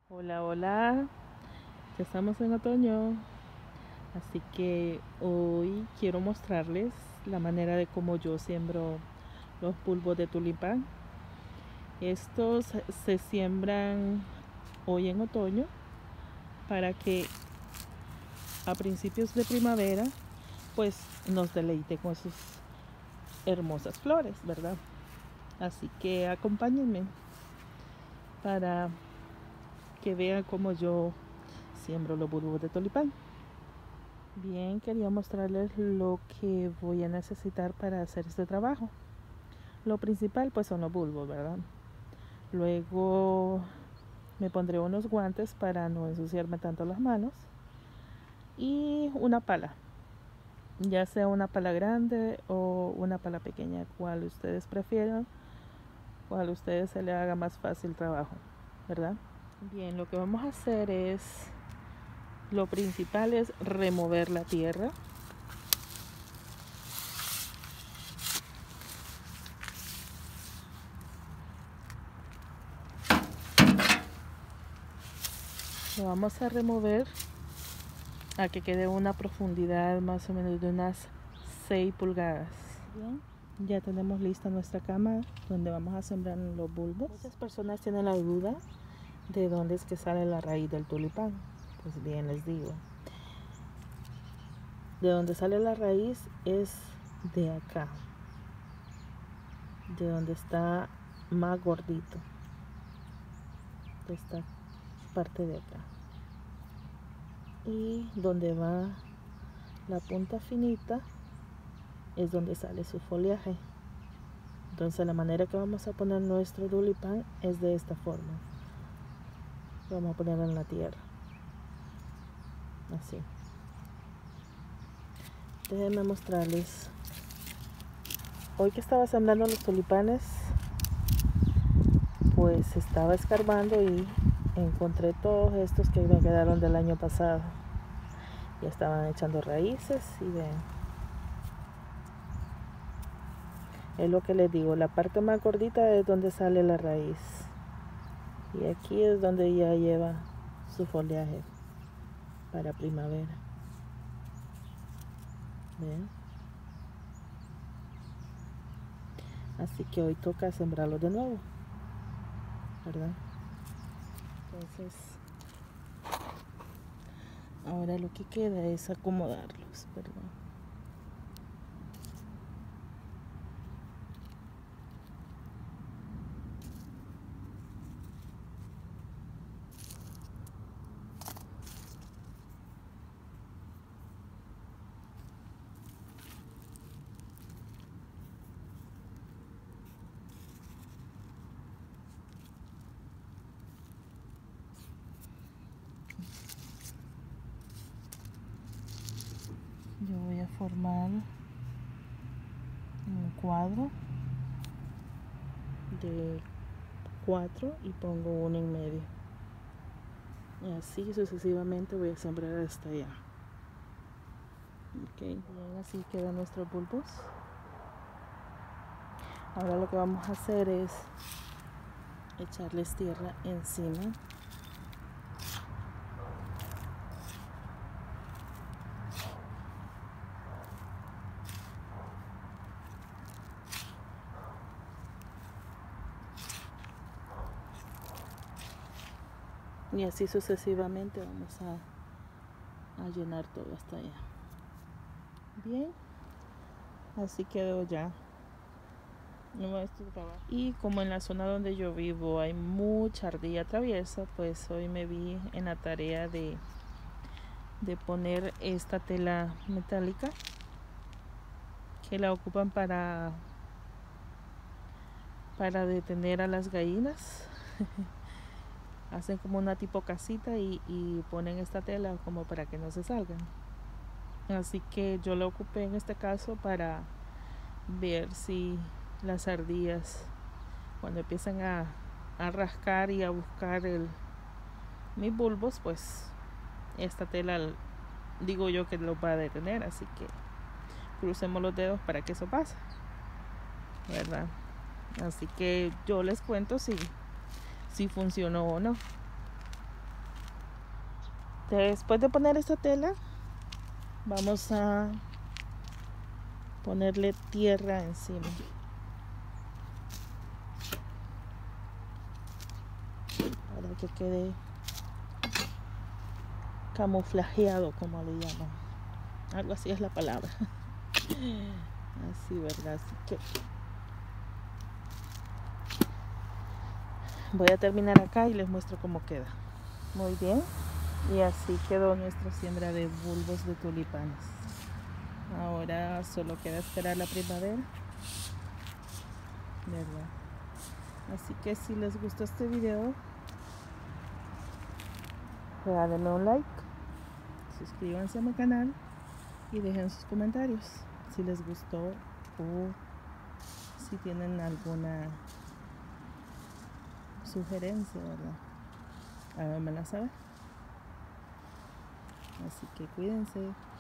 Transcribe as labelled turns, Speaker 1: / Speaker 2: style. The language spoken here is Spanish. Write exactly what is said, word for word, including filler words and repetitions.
Speaker 1: Hola, hola, ya estamos en otoño, así que hoy quiero mostrarles la manera de cómo yo siembro los bulbos de tulipán. Estos se siembran hoy en otoño para que a principios de primavera pues nos deleite con sus hermosas flores, ¿verdad? Así que acompáñenme para que vean cómo yo siembro los bulbos de tulipán. Bien, quería mostrarles lo que voy a necesitar para hacer este trabajo. Lo principal pues son los bulbos, ¿verdad? Luego me pondré unos guantes para no ensuciarme tanto las manos y una pala, ya sea una pala grande o una pala pequeña, cual ustedes prefieran, cual a ustedes se le haga más fácil el trabajo, ¿verdad? Bien, lo que vamos a hacer es, lo principal es remover la tierra. Lo vamos a remover a que quede una profundidad más o menos de unas seis pulgadas. Bien, ya tenemos lista nuestra cama donde vamos a sembrar los bulbos. Muchas personas tienen la duda de dónde es que sale la raíz del tulipán. Pues bien, les digo, de donde sale la raíz es de acá, de donde está más gordito, de esta parte de acá, y donde va la punta finita es donde sale su follaje. Entonces la manera que vamos a poner nuestro tulipán es de esta forma. Vamos a ponerlo en la tierra, así. Déjenme mostrarles. Hoy que estaba sembrando los tulipanes, pues estaba escarbando y encontré todos estos que me quedaron del año pasado. Ya estaban echando raíces y ven. Es lo que les digo, la parte más gordita es donde sale la raíz. Y aquí es donde ya lleva su follaje para primavera. ¿Ven? Así que hoy toca sembrarlos de nuevo, ¿verdad? Entonces, ahora lo que queda es acomodarlos, ¿verdad? Yo voy a formar un cuadro de cuatro y pongo uno en medio. Y así sucesivamente voy a sembrar hasta allá. Ok, bien, así quedan nuestros bulbos. Ahora lo que vamos a hacer es echarles tierra encima. Y así sucesivamente vamos a, a llenar todo hasta allá. Bien, así quedó ya nuestro trabajo. Y como en la zona donde yo vivo hay mucha ardilla traviesa, pues hoy me vi en la tarea de, de poner esta tela metálica que la ocupan para, para detener a las gallinas. Hacen como una tipo casita y, y ponen esta tela como para que no se salgan. Así que yo lo ocupé en este caso para ver si las ardillas, cuando empiezan a, a rascar y a buscar el, mis bulbos, pues esta tela, digo yo, que los va a detener. Así que crucemos los dedos para que eso pase, ¿verdad? Así que yo les cuento si, si funcionó o no. Después de poner esta tela, vamos a ponerle tierra encima. Para que quede camuflajeado, como le llaman. Algo así es la palabra. Así, ¿verdad? Así que voy a terminar acá y les muestro cómo queda. Muy bien. Y así quedó nuestra siembra de bulbos de tulipanes. Ahora solo queda esperar la primavera, ¿verdad? Así que si les gustó este video, regálenme un like, suscríbanse a mi canal y dejen sus comentarios si les gustó o si tienen alguna sugerencia, ¿verdad? Háganmela saber. Así que cuídense.